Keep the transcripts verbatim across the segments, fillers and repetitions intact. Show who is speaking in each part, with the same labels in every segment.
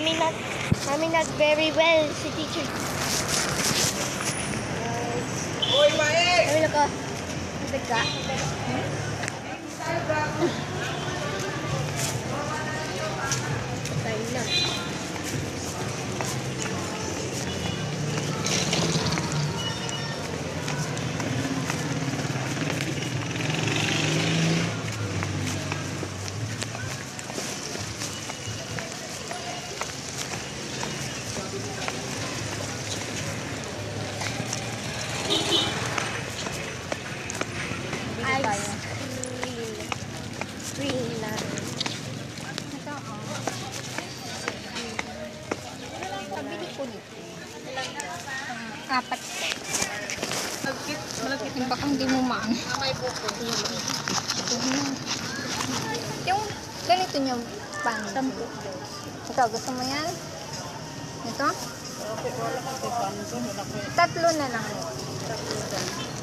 Speaker 1: Mami nag, mami nag very well si teacher.
Speaker 2: Hoy, Maek!
Speaker 1: Sabi na ko, nabig ka? Patay na. Ice cream. Green na.
Speaker 3: Ito, oh. Pabili ko nito. Uh, apat.
Speaker 2: Malakit, malakit.
Speaker 3: Yung baka hindi mo maang.
Speaker 2: May buko.
Speaker 3: Yung ganito niya pan.
Speaker 2: Sampo.
Speaker 3: Ikaw, gusto mo yan? Ito?
Speaker 2: Okay, wala kang tipanso.
Speaker 3: Tatlo na lang.
Speaker 2: Tatlo dyan.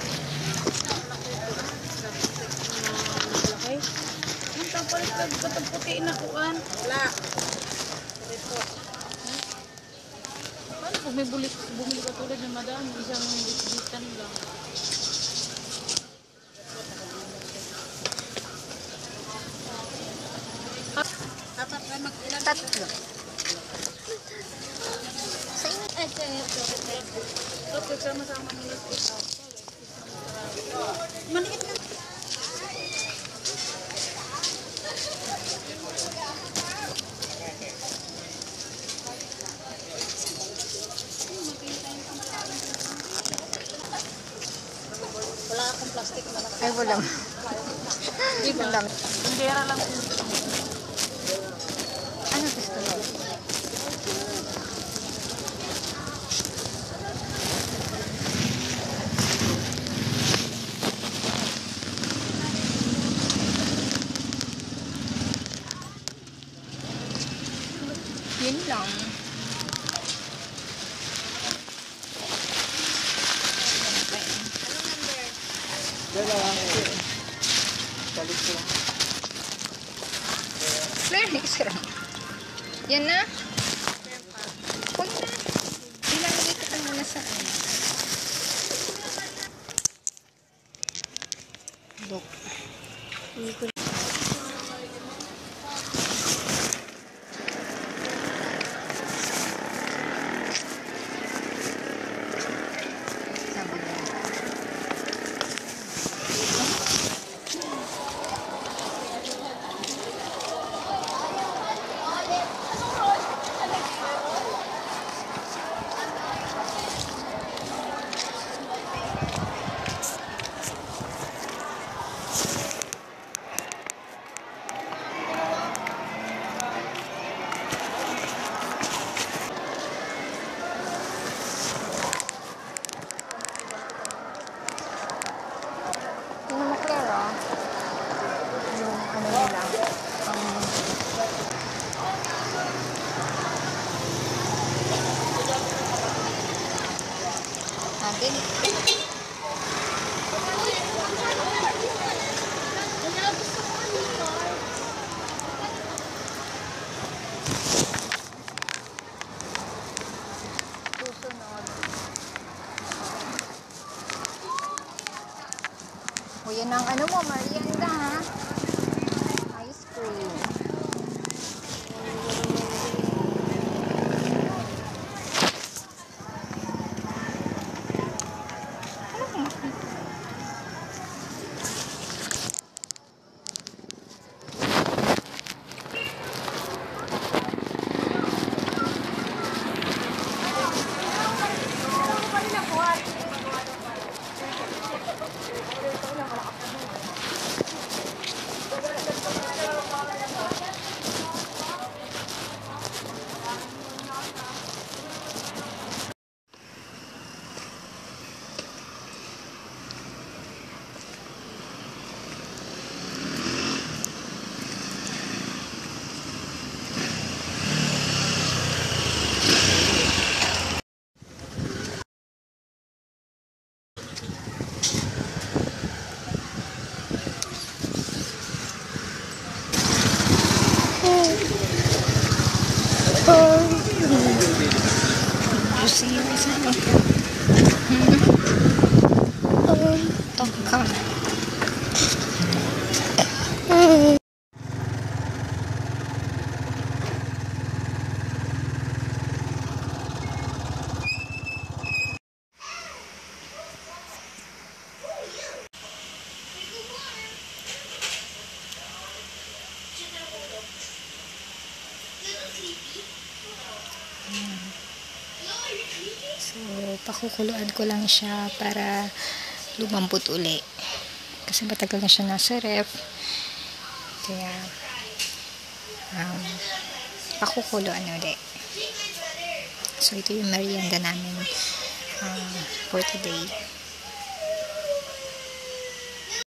Speaker 2: Malaki. Ang tapalit ka katang puti na kuan. Wala. Ito. Paano kung may bulit, bumili ka tulad ng madam, isang bit-bitan lang. Dapat ka mag-ilan?
Speaker 3: Tatlo. Sa inyo.
Speaker 1: Ay, sorry.
Speaker 2: Ito, pagsama-sama nila ito. Maliit na. Wala akong plastic na lang.
Speaker 3: Ay, wala.
Speaker 2: Di ba?
Speaker 3: Ang dami.
Speaker 2: Bundera lang.
Speaker 3: Ano gusto mo? Yun lang. Claire, isra. Yan na? Huwag na. Ilalagay ko ka muna sa ano. Look. Sabi niya. Yung naman Claire, oh. Yung ano nila. Um, natin. Susunod. O yan ang ano mo, merienda ha. Ice cream.
Speaker 1: Oh.
Speaker 3: Sige, isa mo.
Speaker 1: Um,
Speaker 3: Tongka.
Speaker 1: mm.
Speaker 3: So, pakukuluan ko lang siya para lumambot uli. Kasi matagal na siya nasa ref. Kaya, um, pakukuluan uli. So, ito yung merienda namin uh, for today.